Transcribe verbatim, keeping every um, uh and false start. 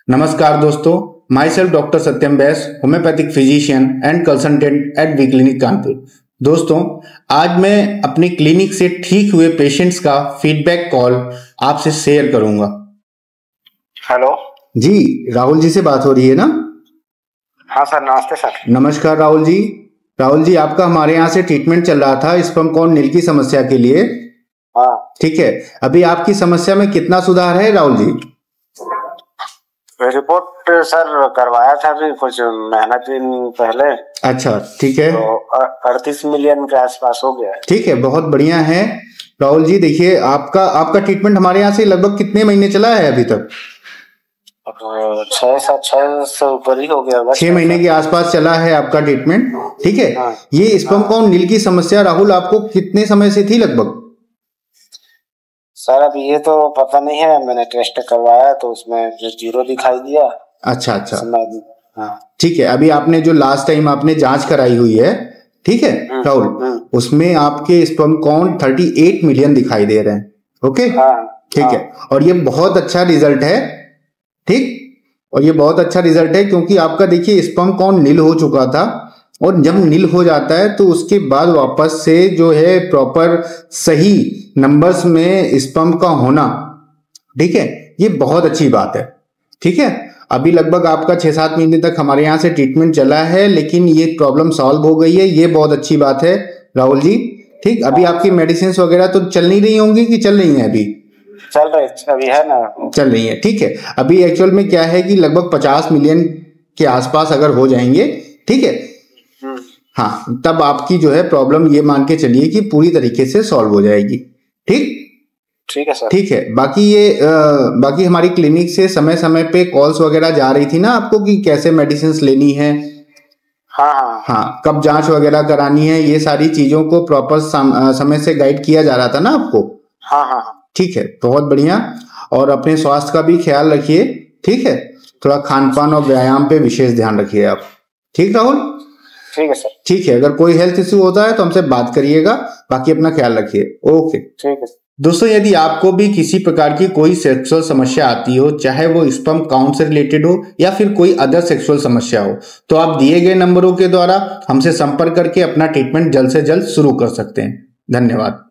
नमस्कार दोस्तों, myself doctor Satyam Bais, homeopathic physician and consultant at V clinic Kanpur. दोस्तों, आज मैं अपनी क्लिनिक से ठीक हुए पेशेंट्स का फीडबैक कॉल आपसे शेयर करूंगा। हेलो जी, राहुल जी से बात हो रही है ना? हाँ सर, नमस्ते सर। नमस्कार राहुल जी। राहुल जी, आपका हमारे यहाँ से ट्रीटमेंट चल रहा था स्पर्म काउंट नील की समस्या के लिए। हाँ ठीक है, अभी आपकी समस्या में कितना सुधार है राहुल जी? रिपोर्ट सर करवाया था अभी कुछ महीना दिन पहले। अच्छा, ठीक है। तो अड़तीस मिलियन के आसपास हो गया है। ठीक है, बहुत बढ़िया है राहुल जी। देखिए, आपका आपका ट्रीटमेंट हमारे यहाँ से लगभग कितने महीने चला है अभी तक? छह सात छह से ऊपर ही हो गया। छह महीने के आसपास चला है आपका ट्रीटमेंट। ठीक है। हाँ, ये स्पर्म काउंट नील की समस्या राहुल आपको कितने समय से थी लगभग? सर अभी ये तो पता नहीं है, मैंने टेस्ट करवाया तो उसमें जीरो दिखाई दिया। अच्छा अच्छा, हाँ ठीक है। अभी आपने जो लास्ट टाइम आपने जांच कराई हुई है, ठीक है राहुल, उसमें आपके स्पर्म काउंट अड़तीस मिलियन दिखाई दे रहे हैं। ओके, ठीक है। और ये बहुत अच्छा रिजल्ट है, ठीक। और ये बहुत अच्छा रिजल्ट है क्योंकि आपका देखिए स्पर्म काउंट नील हो चुका था, और जब नील हो जाता है तो उसके बाद वापस से जो है प्रॉपर सही नंबर्स में स्पर्म का होना, ठीक है, ये बहुत अच्छी बात है। ठीक है, अभी लगभग आपका छह सात महीने तक हमारे यहाँ से ट्रीटमेंट चला है, लेकिन ये प्रॉब्लम सॉल्व हो गई है, ये बहुत अच्छी बात है राहुल जी। ठीक, अभी आपकी मेडिसिन वगैरह तो चल नहीं रही होंगी कि चल रही हैं? अभी चल रही अभी है ना, चल रही है। ठीक है, अभी एक्चुअल में क्या है कि लगभग पचास मिलियन के आसपास अगर हो जाएंगे, ठीक है, हाँ, तब आपकी जो है प्रॉब्लम ये मान के चलिए कि पूरी तरीके से सॉल्व हो जाएगी। ठीक ठीक है सर। ठीक है। बाकी ये आ, बाकी हमारी क्लिनिक से समय समय पे कॉल्स वगैरह जा रही थी ना आपको कि कैसे मेडिसिन लेनी है, हाँ हाँ हाँ, कब जांच वगैरह करानी है, ये सारी चीजों को प्रॉपर समय से गाइड किया जा रहा था ना आपको? हाँ हाँ ठीक है, बहुत बढ़िया। और अपने स्वास्थ्य का भी ख्याल रखिए, ठीक है। थोड़ा खान पान और व्यायाम पे विशेष ध्यान रखिए आप। ठीक राहुल? ठीक है सर। ठीक है, अगर कोई हेल्थ इश्यू होता है तो हमसे बात करिएगा। बाकी अपना ख्याल रखिए। ओके, ठीक है दोस्तों, यदि आपको भी किसी प्रकार की कोई सेक्सुअल समस्या आती हो, चाहे वो स्पर्म काउंट से रिलेटेड हो या फिर कोई अदर सेक्सुअल समस्या हो, तो आप दिए गए नंबरों के द्वारा हमसे संपर्क करके अपना ट्रीटमेंट जल्द से जल्द शुरू कर सकते हैं। धन्यवाद।